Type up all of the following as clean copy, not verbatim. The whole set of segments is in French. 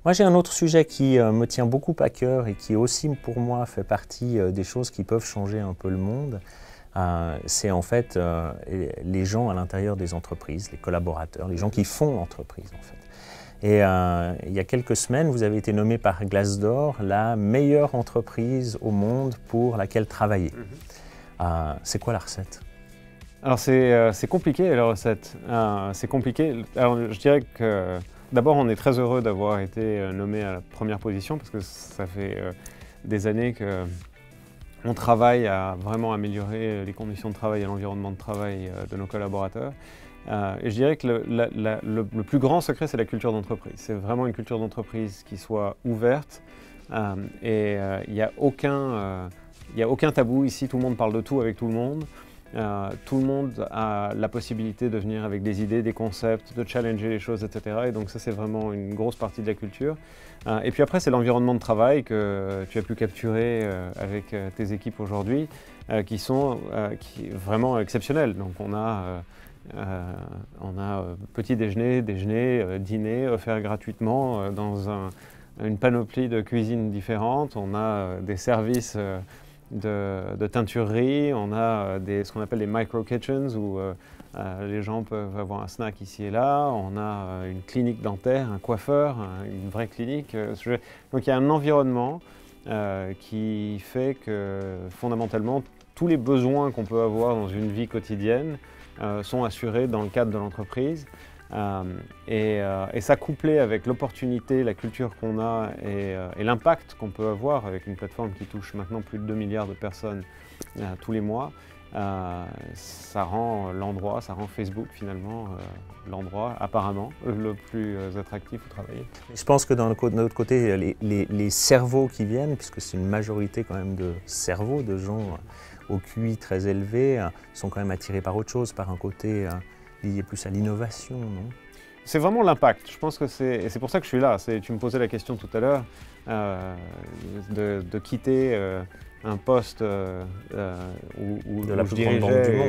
Moi, j'ai un autre sujet qui me tient beaucoup à cœur et qui aussi, pour moi, fait partie des choses qui peuvent changer un peu le monde. C'est en fait les gens à l'intérieur des entreprises, les collaborateurs, les gens qui font l'entreprise, en fait. Et il y a quelques semaines, vous avez été nommé par Glassdoor la meilleure entreprise au monde pour laquelle travailler. C'est quoi la recette? Alors c'est compliqué la recette. C'est compliqué. Alors je dirais que d'abord on est très heureux d'avoir été nommé à la première position parce que ça fait des années qu'on travaille à vraiment améliorer les conditions de travail et l'environnement de travail de nos collaborateurs. Et je dirais que le plus grand secret, c'est la culture d'entreprise. C'est vraiment une culture d'entreprise qui soit ouverte et il n'y a aucun tabou ici. Tout le monde parle de tout avec tout le monde. Tout le monde a la possibilité de venir avec des idées, des concepts, de challenger les choses, etc. Et donc ça, c'est vraiment une grosse partie de la culture. Et puis après, c'est l'environnement de travail que tu as pu capturer avec tes équipes aujourd'hui, qui sont vraiment exceptionnels. Donc on a petit déjeuner, dîner offerts gratuitement dans une panoplie de cuisines différentes. On a des services de teinturerie, on a ce qu'on appelle les micro-kitchens où les gens peuvent avoir un snack ici et là. On a une clinique dentaire, un coiffeur, une vraie clinique. Donc il y a un environnement qui fait que fondamentalement tous les besoins qu'on peut avoir dans une vie quotidienne sont assurés dans le cadre de l'entreprise. Et ça couplé avec l'opportunité, la culture qu'on a et l'impact qu'on peut avoir avec une plateforme qui touche maintenant plus de 2 milliards de personnes tous les mois, ça rend l'endroit, ça rend Facebook finalement l'endroit apparemment le plus attractif où travailler. Je pense que de notre côté, les cerveaux qui viennent, puisque c'est une majorité quand même de cerveaux, de gens au QI très élevé, sont quand même attirés par autre chose, par un côté lié plus à l'innovation, non? C'est vraiment l'impact. Je pense que c'est pour ça que je suis là. Tu me posais la question tout à l'heure de quitter un poste où je dirigeais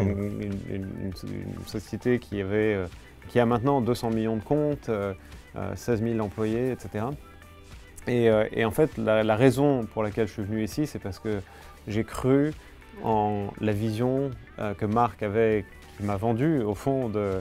une société qui a maintenant 200 millions de comptes, 16 000 employés, etc. Et en fait, la raison pour laquelle je suis venu ici, c'est parce que j'ai cru en la vision que Marc avait, qui m'a vendue au fond de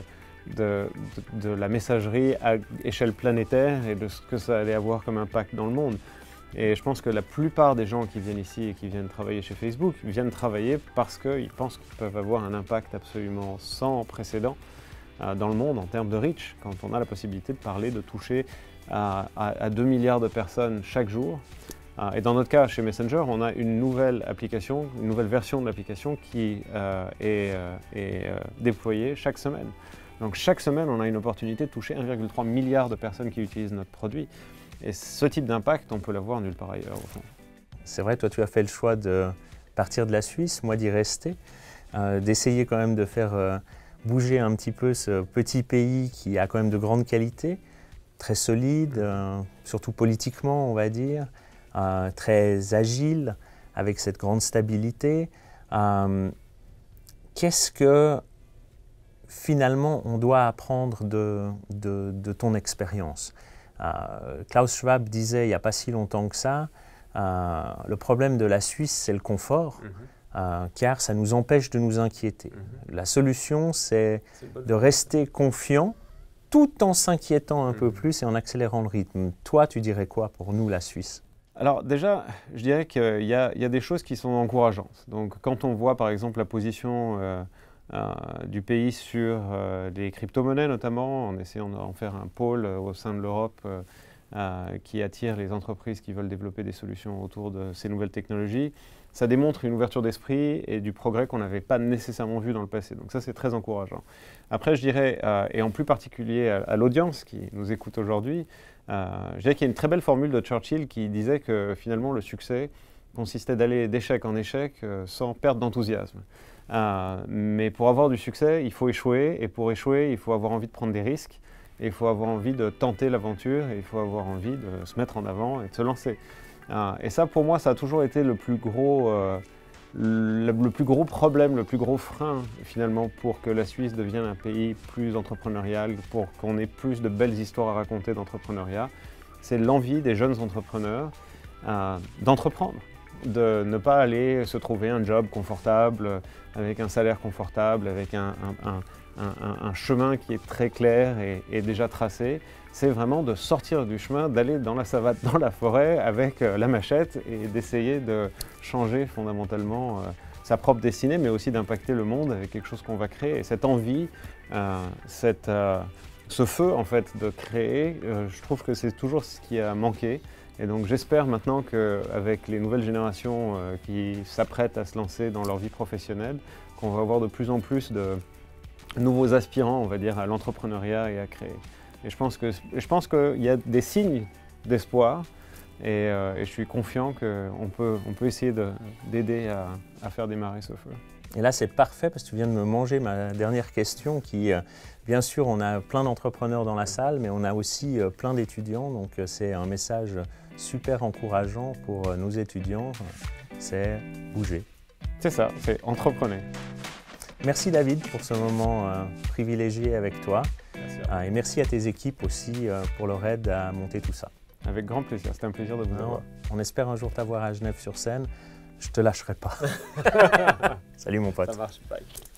la messagerie à échelle planétaire et de ce que ça allait avoir comme impact dans le monde. Et je pense que la plupart des gens qui viennent ici et qui viennent travailler chez Facebook viennent travailler parce qu'ils pensent qu'ils peuvent avoir un impact absolument sans précédent dans le monde en termes de reach, quand on a la possibilité de parler, de toucher à 2 milliards de personnes chaque jour. Et dans notre cas, chez Messenger, on a une nouvelle application, une nouvelle version de l'application qui est déployée chaque semaine. Donc chaque semaine, on a une opportunité de toucher 1,3 milliard de personnes qui utilisent notre produit. Et ce type d'impact, on peut l'avoir nulle part ailleurs au fond. C'est vrai, toi tu as fait le choix de partir de la Suisse, moi d'y rester, d'essayer quand même de faire bouger un petit peu ce petit pays qui a quand même de grandes qualités, très solide, surtout politiquement on va dire, très agile, avec cette grande stabilité. Qu'est-ce que finalement on doit apprendre de ton expérience? Klaus Schwab disait il n'y a pas si longtemps que ça, le problème de la Suisse c'est le confort, car ça nous empêche de nous inquiéter. La solution c'est de rester confiant tout en s'inquiétant un peu plus et en accélérant le rythme. Toi tu dirais quoi pour nous la Suisse? Alors déjà, je dirais qu'il y a des choses qui sont encourageantes. Donc quand on voit par exemple la position du pays sur les crypto-monnaies notamment, en essayant d'en faire un pôle au sein de l'Europe qui attire les entreprises qui veulent développer des solutions autour de ces nouvelles technologies, ça démontre une ouverture d'esprit et du progrès qu'on n'avait pas nécessairement vu dans le passé. Donc ça, c'est très encourageant. Après, je dirais, et en plus particulier à l'audience qui nous écoute aujourd'hui, je dirais qu'il y a une très belle formule de Churchill qui disait que finalement le succès consistait d'aller d'échec en échec sans perte d'enthousiasme. Mais pour avoir du succès, il faut échouer, et pour échouer, il faut avoir envie de prendre des risques, et il faut avoir envie de tenter l'aventure, et il faut avoir envie de se mettre en avant et de se lancer. Et ça, pour moi, ça a toujours été le plus gros problème, le plus gros frein, finalement, pour que la Suisse devienne un pays plus entrepreneurial, pour qu'on ait plus de belles histoires à raconter d'entrepreneuriat. c'est l'envie des jeunes entrepreneurs d'entreprendre, de ne pas aller se trouver un job confortable, avec un salaire confortable, avec un chemin qui est très clair et déjà tracé. C'est vraiment de sortir du chemin, d'aller dans la savane, dans la forêt avec la machette et d'essayer de changer fondamentalement sa propre destinée, mais aussi d'impacter le monde avec quelque chose qu'on va créer. Et cette envie, ce feu en fait de créer, je trouve que c'est toujours ce qui a manqué. Et donc j'espère maintenant qu'avec les nouvelles générations qui s'apprêtent à se lancer dans leur vie professionnelle, qu'on va avoir de plus en plus de nouveaux aspirants, on va dire, à l'entrepreneuriat et à créer. Et je pense qu'il y a des signes d'espoir et je suis confiant qu'on peut essayer d'aider à faire démarrer ce feu. Et là, c'est parfait parce que tu viens de me manger ma dernière question qui, bien sûr, on a plein d'entrepreneurs dans la salle, mais on a aussi plein d'étudiants. Donc, c'est un message super encourageant pour nos étudiants, c'est bouger. C'est ça, c'est entreprenez. Merci David pour ce moment privilégié avec toi. Merci. Et merci à tes équipes aussi pour leur aide à monter tout ça. Avec grand plaisir, c'était un plaisir de vous avoir. On espère un jour t'avoir à Genève sur scène. Je te lâcherai pas. Salut mon pote. Ça marche, bye.